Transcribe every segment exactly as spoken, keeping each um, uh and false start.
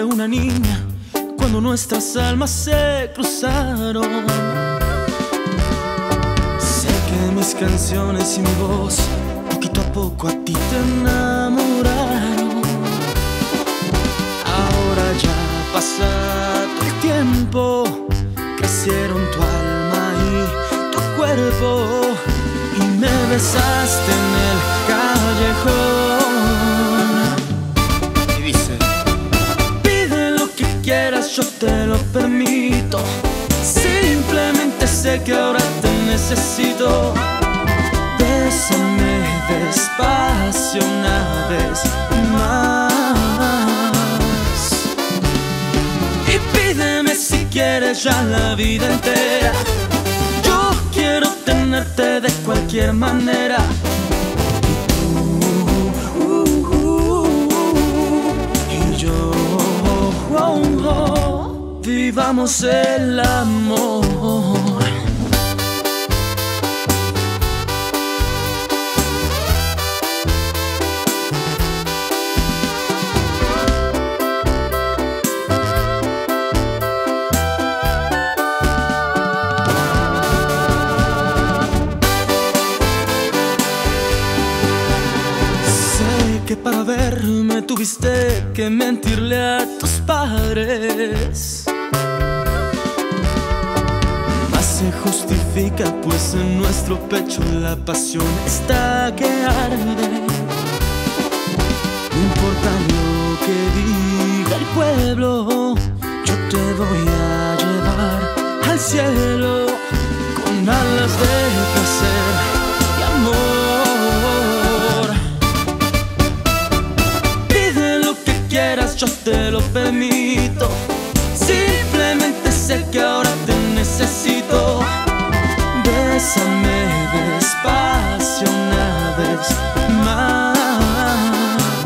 una niña cuando nuestras almas se cruzaron. Sé que mis canciones y mi voz poquito a poco a ti te enamoraron. Ahora ya ha pasado el tiempo, crecieron tu alma y tu cuerpo, y me besaste en el callejón. Y dice: pide lo que quieras, yo te lo permito. Simplemente sé que ahora te necesito. Bésame despacio una vez más. Y pídeme si quieres ya la vida entera. Yo quiero tenerte de cualquier manera. Uh, uh, uh, y yo, oh, oh, vivamos el amor. Que para verme tuviste que mentirle a tus padres, mas se justifica, pues en nuestro pecho la pasión está que arde. No importa lo que diga el pueblo, yo te voy a llevar al cielo con alas de placer y amor. Yo te lo permito. Simplemente sé que ahora te necesito. Bésame despacio una vez más.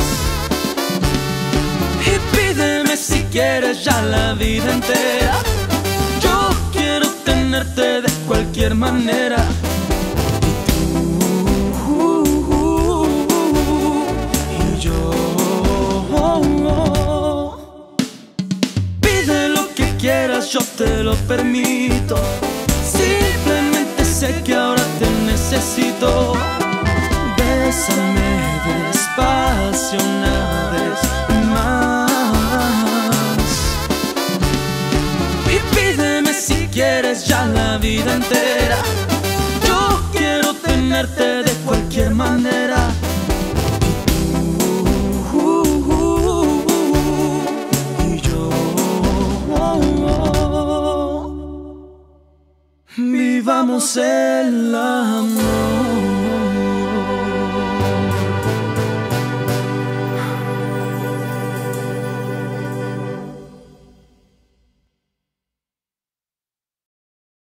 Y pídeme si quieres ya la vida entera. Yo quiero tenerte de cualquier manera. Yo te lo permito. Simplemente sé que ahora te necesito. Bésame despacio una vez más. Y pídeme si quieres ya la vida entera. Yo quiero tenerte de cualquier manera. Vivamos el amor.